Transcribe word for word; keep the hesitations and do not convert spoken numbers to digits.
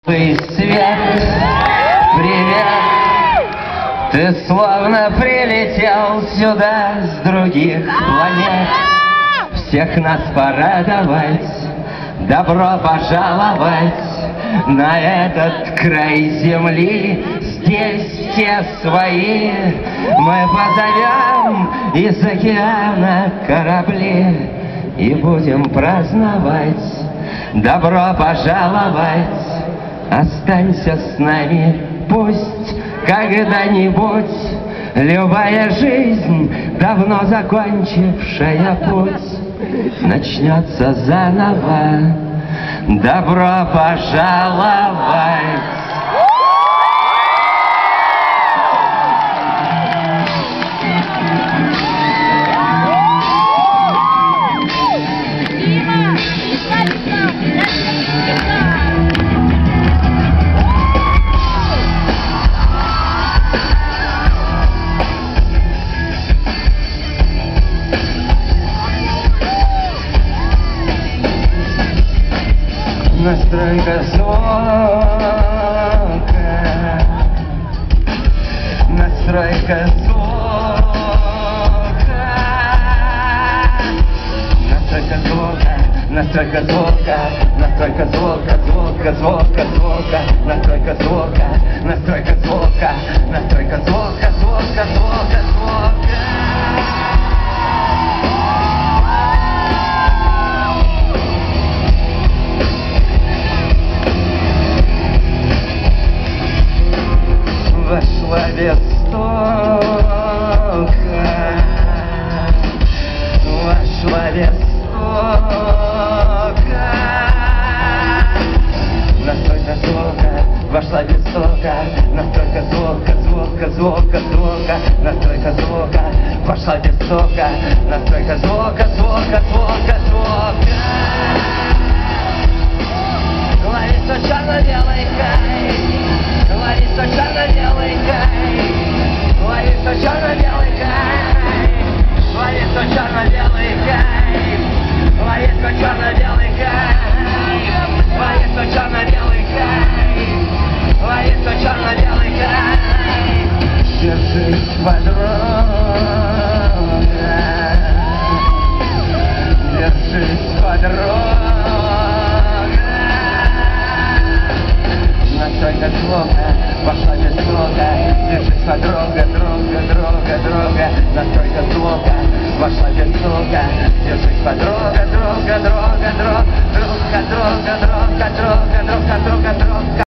Свет, привет, ты словно прилетел сюда с других планет. Всех нас порадовать, добро пожаловать на этот край земли. Здесь те свои, мы позовем из океана корабли и будем праздновать, добро пожаловать. Останься с нами, пусть когда-нибудь любая жизнь, давно закончившая путь, начнется заново. Добро пожаловать! Настройка звука, настройка звука, настройка звука, настройка звука, настройка звука, звука, звука, звука, настройка звука, настройка звука, настройка звука, звука, звука, звука. Вошла вестока, вошла вестока. Настройка звука, вошла вестока, настройка звука, звука, звука, звука, настройка звука, вошла вестока, настройка звука, звука, звука, звука. Ловится черно-белый кайф. Ловится черно-белый кайф, ловится черно-белый кайф, ловится черно-белый кайф, ловится черно-белый кайф, ловится черно-белый кайф, ловится черно-белый кайф. Держись, подруга, держись, подруга. Настройка звука, пошла без звука, держись, подруга, друга, друга, друга. Настройка звука, пошла без звука, держись, подруга, друга, друга, друга, друга, друга, друга, друга, друга, друга, друга.